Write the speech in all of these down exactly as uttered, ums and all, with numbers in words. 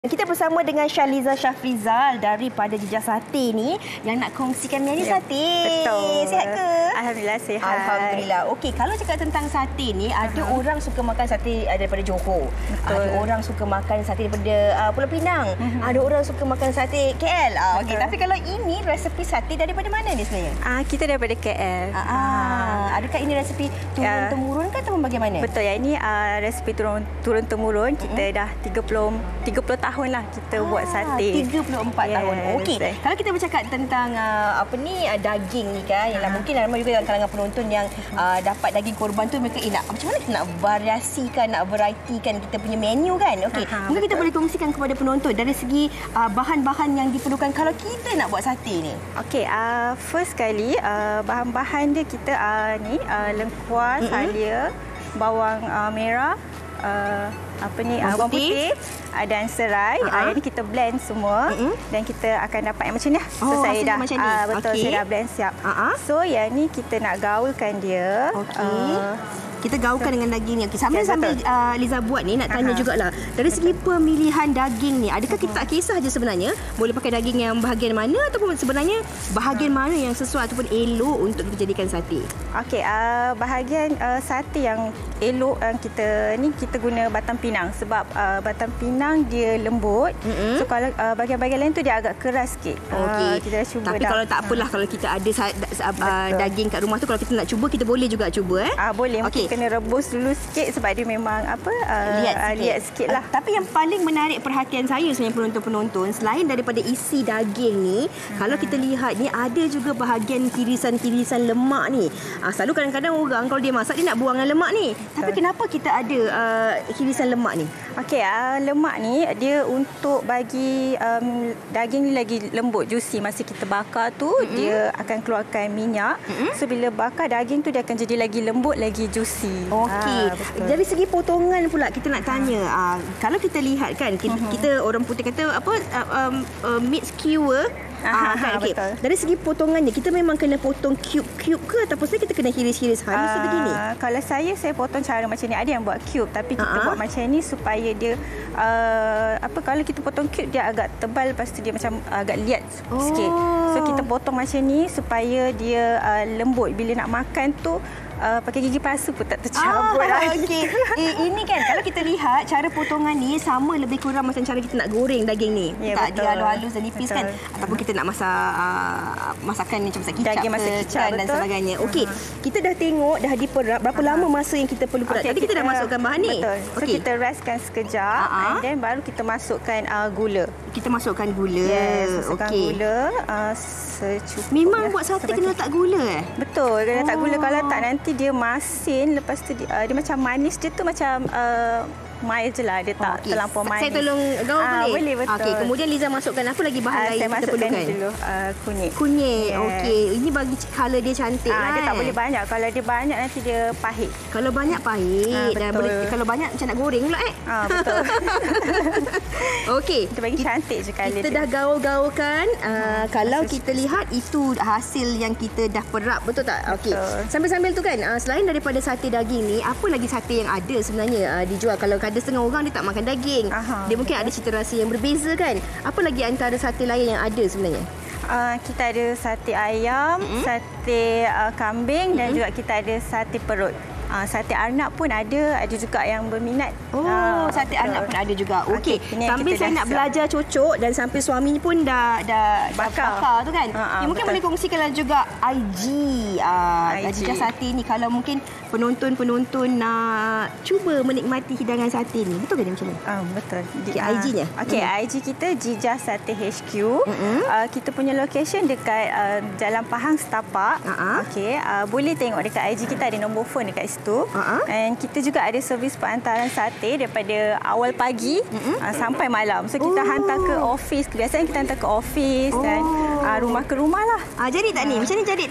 Kita bersama dengan Syahliza Syafrizal daripada Jejak Sate ni yang nak kongsikan menu ya, sate. Betul. Sihat ke? Alhamdulillah sihat. Alhamdulillah. Okey, kalau cakap tentang sate ni, uh-huh. ada orang suka makan sate daripada Johor. Betul. Ada orang suka makan sate daripada uh, Pulau Pinang. Uh-huh. Ada orang suka makan sate K L. Uh, Okey, tapi kalau ini resepi sate daripada mana ni sebenarnya? Ah, uh, kita daripada K L. Uh, uh. Adakah ini resepi turun-temurun ke atau bagaimana? Betul ya, ini uh, resepi turun turun-temurun. Kita uh-huh. dah tiga puluh tahun lah kita ah, buat sate. tiga puluh empat yes, tahun. Okey. Kalau kita bercakap tentang uh, apa ni uh, daging ni kan, yang uh-huh. mungkin ramai juga dalam kalangan penonton yang uh, dapat daging korban tu mereka eh, nak macam mana kita nak variasikan, nak varietikan kita punya menu kan. Okey. Uh-huh, mungkin betul. Kita boleh kongsikan kepada penonton dari segi uh, bahan-bahan yang diperlukan kalau kita nak buat sate ni. Okey, uh, first kali uh, bahan-bahan dia kita uh, ni uh, lengkuas, mm-hmm. halia, bawang uh, merah, uh, apa ni uh, bawang putih uh, dan serai. Uh-huh. Uh, yang ni kita blend semua uh-huh. dan kita akan dapat yang macam ni. So oh, saya dah macam ni. Uh, betul okay. saya dah blend siap. Uh-huh. So yang ni kita nak gaulkan dia. Okey. Uh, kita gaulkan so, dengan daging ni. Okey, sambil okay, sambil uh, Liza buat ni nak tanya uh-huh. jugalah. Dari segi pemilihan daging ni, adakah kita tak kisah je sebenarnya boleh pakai daging yang bahagian mana ataupun sebenarnya bahagian uh-huh. mana yang sesuai ataupun elok untuk kita jadikan sate? Okey, uh, bahagian uh, sate yang elok yang kita ni kita guna batang pinang sebab uh, batang pinang dia lembut. Mm-hmm. So kalau uh, bahagian-bahagian lain tu dia agak keras sikit. Okey. Uh, kita dah cuba. Tapi dah. Kalau tak apalah uh. kalau kita ada uh, daging kat rumah tu kalau kita nak cuba kita boleh juga cuba eh. Ah uh, boleh. Okey. Kena rebus dulu sikit sebab dia memang apa uh, lihat sikit. Uh, lihat sikit lah. Uh, tapi yang paling menarik perhatian saya sebenarnya penonton-penonton selain daripada isi daging ni, uh-huh. kalau kita lihat ni ada juga bahagian kirisan-kirisan lemak ni. Uh, selalu kadang-kadang orang kalau dia masak dia nak buangkan lemak ni. Betul. Tapi kenapa kita ada uh, kirisan lemak ni? Okey, uh, lemak ni dia untuk bagi um, daging ni lagi lembut, juicy. Masa kita bakar tu mm-hmm. dia akan keluarkan minyak. Mm-hmm. So bila bakar daging tu dia akan jadi lagi lembut, lagi juicy. Okey. Ah, dari segi potongan pula kita nak tanya, uh, kalau kita lihat kan kita, mm-hmm. kita orang putih kata apa uh, um, uh, meat skewer. Ah, kan, okay. Dari segi potongannya kita memang kena potong cube-cube ke ataupun kita kena hiris-hiris halus uh, begini? Kalau saya saya potong cara macam ni. Ada yang buat cube tapi kita uh-huh. buat macam ni supaya dia uh, apa kalau kita potong cube dia agak tebal lepas tu dia macam agak liat oh. sikit. So kita potong macam ni supaya dia uh, lembut bila nak makan tu. Uh, pakai gigi palsu pun tak tercabut ah, lagi. Okay. Eh, ini kan kalau kita lihat cara potongan ni sama lebih kurang macam cara kita nak goreng daging ni. Ya, tak betul. Dia halus-halus dan nipis betul. Kan. Ataupun kita nak masak uh, masakan macam masak kicap, daging masak kicap kan, dan sebagainya. Okey, uh-huh. kita dah tengok dah diperap berapa uh-huh. lama masa yang kita perlu perap. Okay, Tadi kita, kita dah masukkan bahan ni. Betul. So okay. kita restkan sekejap uh-huh. and then baru kita masukkan uh, gula. Kita masukkan gula. Yes, masukkan okay. gula uh, secukupnya. Memang buat sate kena letak gula eh? Betul, kena letak oh. gula. Kalau tak nanti dia masin, lepas tu dia, uh, dia macam manis, dia tu macam uh, mild je lah, dia tak okay. terlampau manis. Saya tolong gaul ah, boleh? Boleh, betul. Okay, kemudian Liza masukkan apa lagi bahan uh, lain saya kita perlukan? Saya masukkan dulu uh, kunyit. Kunyit, yes. okey. Ini bagi colour dia cantik ah, kan? Dia tak boleh banyak, kalau dia banyak nanti dia pahit. Kalau banyak pahit, ah, dan boleh, kalau banyak macam nak goreng pula eh? Ah, betul. Okey. Kita bagi cantik je colour Kita dia. dah gaul-gaulkan, uh, kalau kita lihat itu hasil yang kita dah perap, betul tak? Okey. Sambil-sambil tu kan, uh, selain daripada sate daging ni, apa lagi sate yang ada sebenarnya uh, dijual? Kalau ada setengah orang dia tak makan daging. Aha, dia mungkin betul. Ada cita rasa yang berbeza kan. Apa lagi antara sate lain yang ada sebenarnya? Uh, kita ada sate ayam, mm-hmm. sate uh, kambing mm-hmm. dan juga kita ada sate perut. Uh, sate arnab pun ada, ada juga yang berminat. Oh, uh, sate betul. Arnab pun ada juga. Okey, okay. Sambil saya nak siap. belajar cocok dan sampai suami pun dah dah bakar, bakar tu kan. Uh, uh, ya, mungkin betul. Boleh kongsikanlah juga I G uh, Jejak Sate ni kalau mungkin penonton-penonton nak cuba menikmati hidangan sate ni. Betul ke dia macam ni? Uh, betul. Okay, uh, I G-nya. Okey, hmm. I G kita Jejak Sate H Q. Uh-huh. Uh, kita punya location dekat uh, Jalan Pahang Setapak. Uh-huh. Okey, uh, boleh tengok dekat I G kita ada nombor phone dekat situ. Uh-huh. Dan kita juga ada servis pengantaran sate daripada awal pagi uh-huh. uh, sampai malam. So kita oh. hantar ke office. Biasanya kita hantar ke office oh. dan uh, rumah ke rumah lah. Uh, jadi tak uh. ni? Macam ni jadi tak?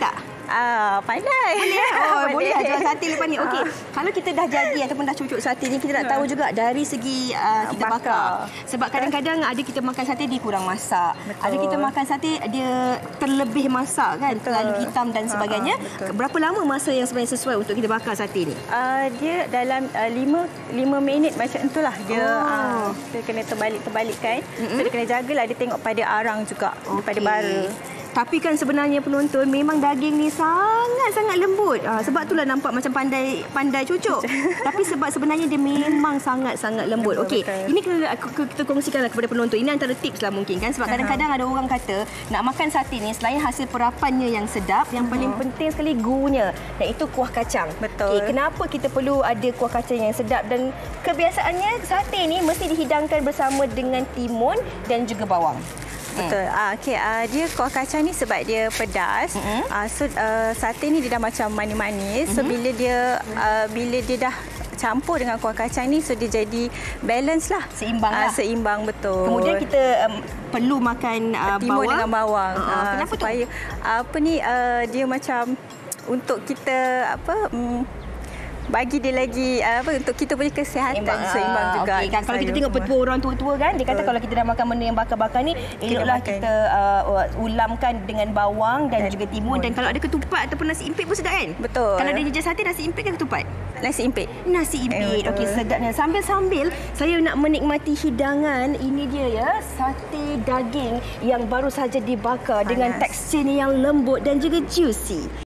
Ah, pandai. Boleh. Oh, boleh lah jual sate lepas ni. Okey. Kalau kita dah jadi ataupun dah cucuk sate ni, kita nak tahu juga dari segi uh, kita bakar. bakar. Sebab kadang-kadang ada kita makan sate dia kurang masak. Betul. Ada kita makan sate dia terlebih masak kan, Betul. terlalu hitam dan sebagainya. Ha, berapa lama masa yang sebenarnya sesuai untuk kita bakar sate ni? Uh, dia dalam uh, lima minit macam itulah dia. Oh. Uh, kita kena terbalik-terbalikkan. Mm-hmm. So dia kena jagalah dia tengok pada arang juga, okay. pada bara. Tapi kan sebenarnya penonton memang daging ni sangat-sangat lembut. Ha, sebab itulah nampak macam pandai pandai cucuk. Tapi sebab sebenarnya dia memang sangat-sangat lembut. Okey, ini kita, kita kongsikanlah kepada penonton. Ini antara tips lah mungkin kan. Sebab kadang-kadang ada orang kata nak makan sate ni selain hasil perapannya yang sedap, yang paling penting sekali gurunya, iaitu kuah kacang. Betul. Okay, kenapa kita perlu ada kuah kacang yang sedap? Dan kebiasaannya sate ni mesti dihidangkan bersama dengan timun dan juga bawang. Betul. Hmm. Ah, okay. ah, dia kuah kacang ni sebab dia pedas. Mm-hmm. ah, so uh, sate ni dia dah macam manis-manis. Mm-hmm. So bila dia uh, bila dia dah campur dengan kuah kacang ni, so dia jadi balance lah. Seimbang lah. Ah, seimbang, betul. Kemudian kita um, perlu makan uh, timun bawang. dengan bawang. Uh, ah, kenapa supaya, tu? Apa ni, uh, dia macam untuk kita apa... Um, bagi dia lagi apa untuk kita punya kesihatan seimbang, seimbang juga. Okay, kan? Kalau kita tengok petua orang tua-tua kan, dia kata kalau kita dah makan benda yang bakar-bakar ni, eloklah kita uh, ulamkan dengan bawang dan, dan juga timun. Dan kalau ada ketupat ataupun nasi impit pun sedap kan? Betul. Kalau ada jejak sate, nasi impit kan ketupat? Nasi impit. Nasi impit. Eh, Okey, sedapnya. Sambil-sambil saya nak menikmati hidangan. Ini dia ya, sate daging yang baru saja dibakar Panas. dengan teksturnya yang lembut dan juga juicy.